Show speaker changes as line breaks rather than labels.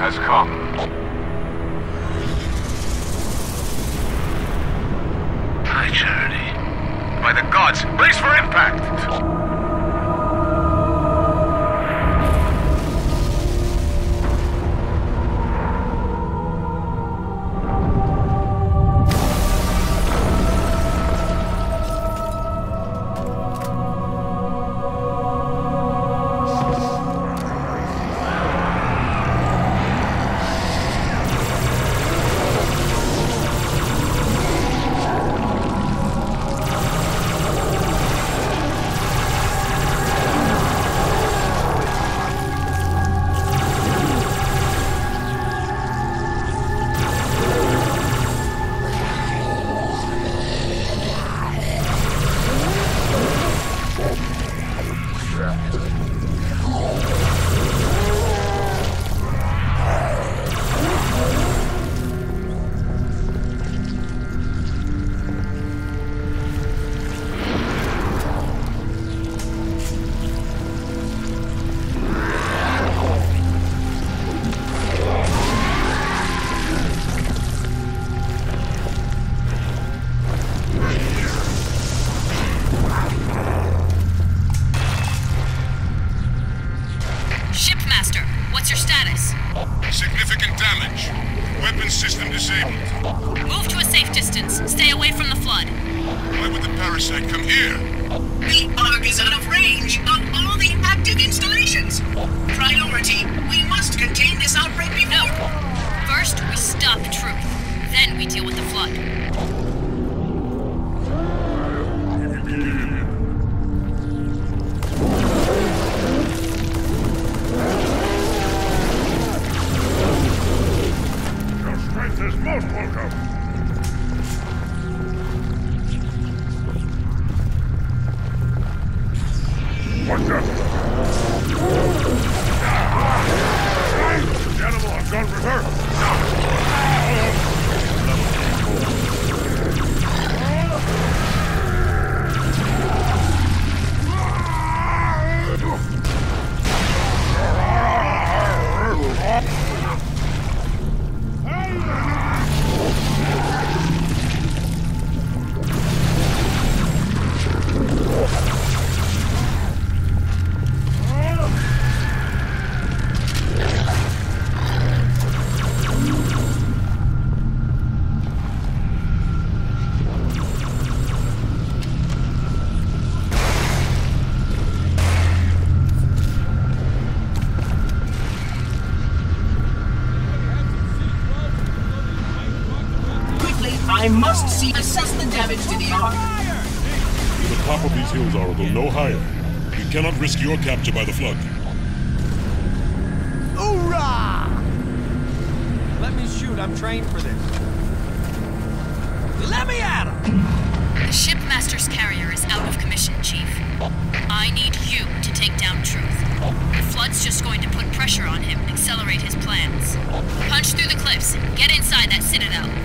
has come.
Hi, Charity. By the gods, brace for impact!
Significant damage. Weapons system disabled.
Move to a safe distance. Stay away from the flood.
Why would the parasite come here?
The Ark is out of range of all the active installations. Priority, we must contain this outbreak before...
No! First, we stop Truth. Then we deal with the flood.
Is most welcome. Watch out! The animal has gone berserk!
I must assess the damage to the Ark.
The top of these hills, Oracle, no higher. We cannot risk your capture by the flood.
Hoorah! Let me shoot, I'm trained for this. Let me at him!
The shipmaster's carrier is out of commission, Chief. I need you to take down Truth. The flood's just going to put pressure on him and accelerate his plans. Punch through the cliffs. Get inside that citadel.